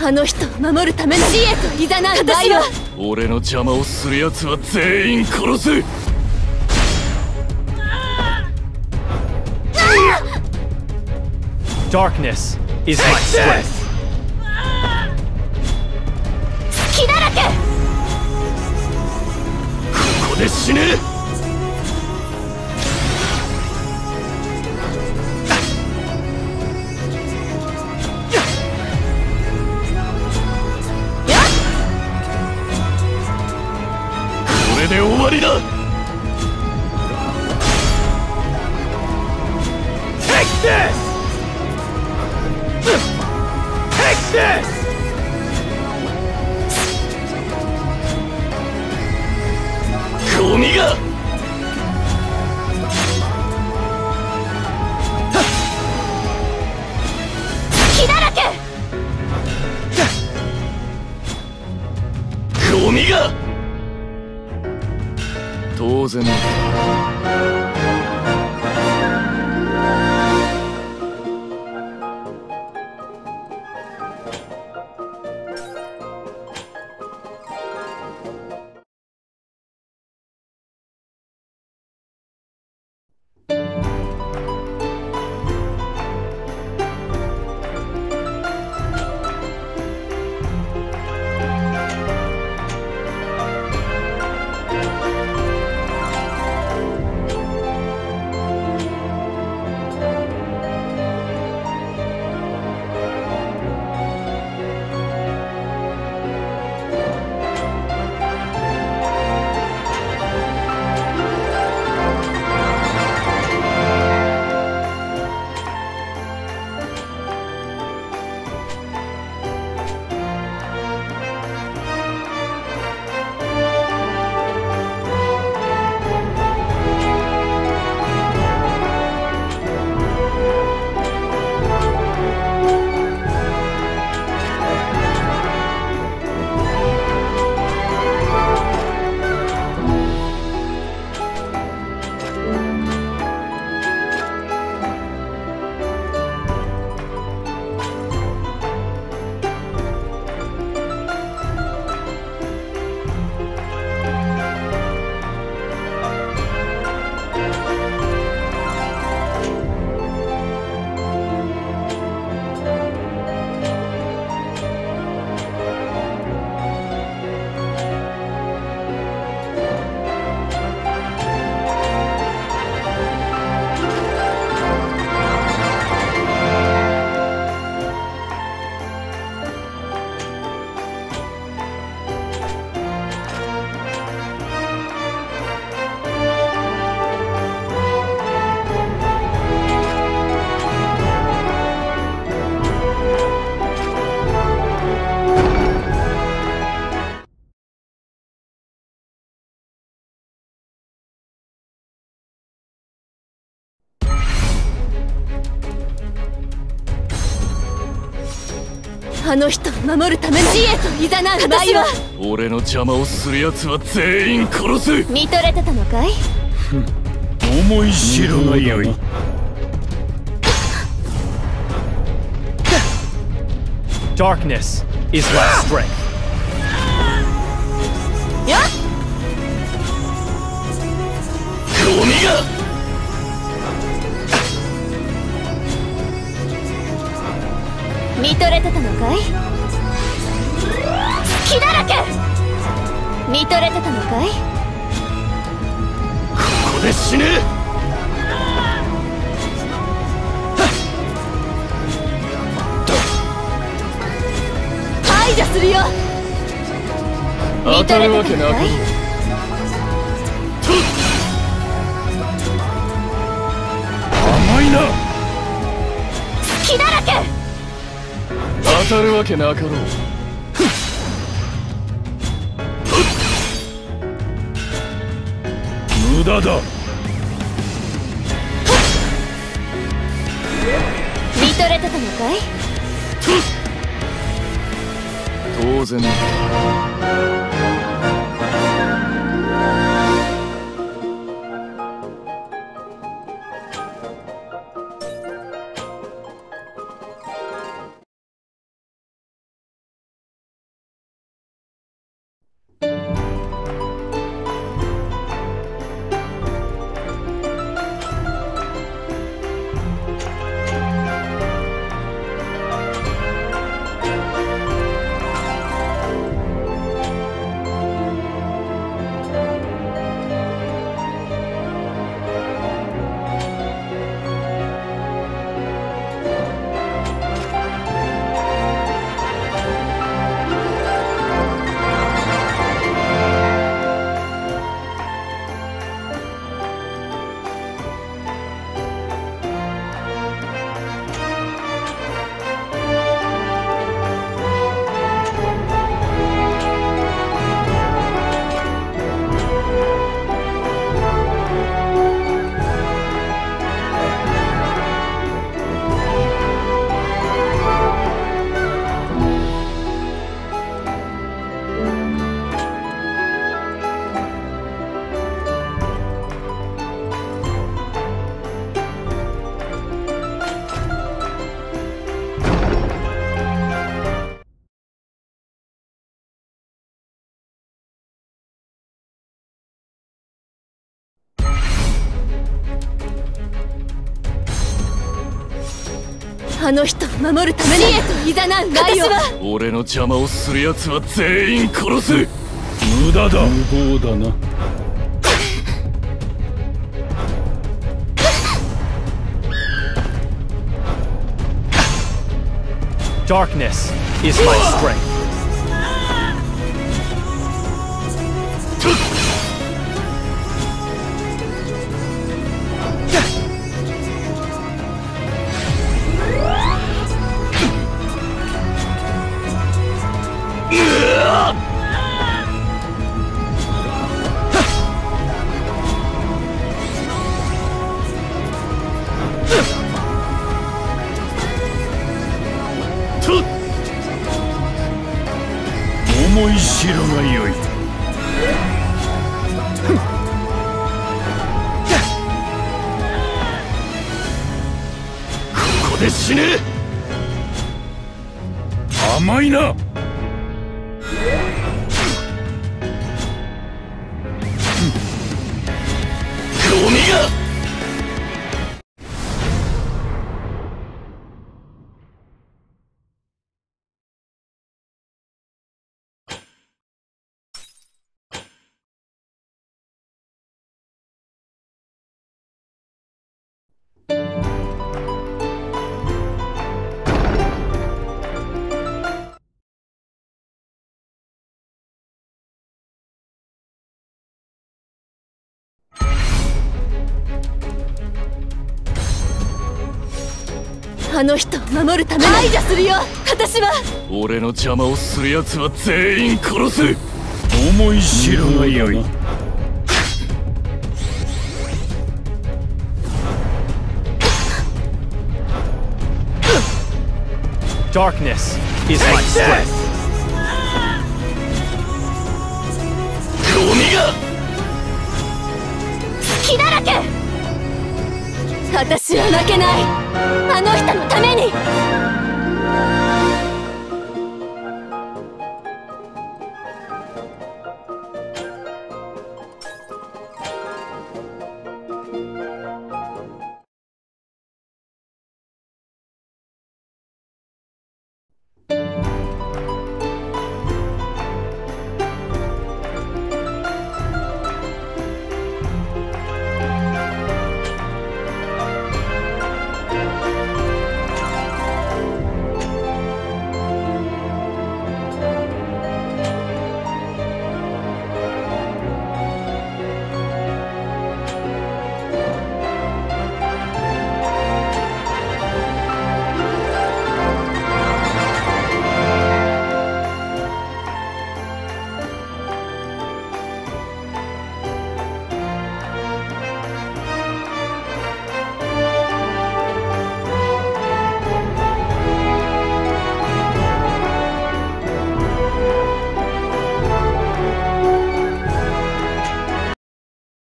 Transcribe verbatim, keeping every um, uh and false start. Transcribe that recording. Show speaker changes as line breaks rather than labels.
あの人を守るための死へと誘う私は。
俺の邪魔をする奴は全員殺す。
Darkness is my strength.
隙だらけ。
ここで死ね。これで終わりだ。Take this!Take this! ゴミが
隙だらけ。
ゴミが当然だ。
あの人を守るための死へと誘う私は。
俺の邪魔をする奴は全員殺す。
見とれてたのかい。
思い知るがよい。Darkness is my strength.
やっ
ゴミが
見とれてたのかい。隙だらけ。見とれてたのかい。
ここで死ね。
排除するよ。
当たるわけなかろう。甘いな。
隙だらけ。
当たるわけなかろう。無駄だ。
見とれてたのかい。
当然だ。
あの人を守るために知恵といざなうがよ。
俺の邪魔をする奴は全員殺す。
無駄だ。無謀だな。
Darkness is my strength.
To
思い知るがよい。
ここで死ね。
甘いな。
ゴミが。
あの人を守るために排除するよ。私は
俺の邪魔をする奴は全員殺す。
思い知るがよい。
Darkness is my strength.
ゴミが。
隙だらけ。私は負けない。あの人のために。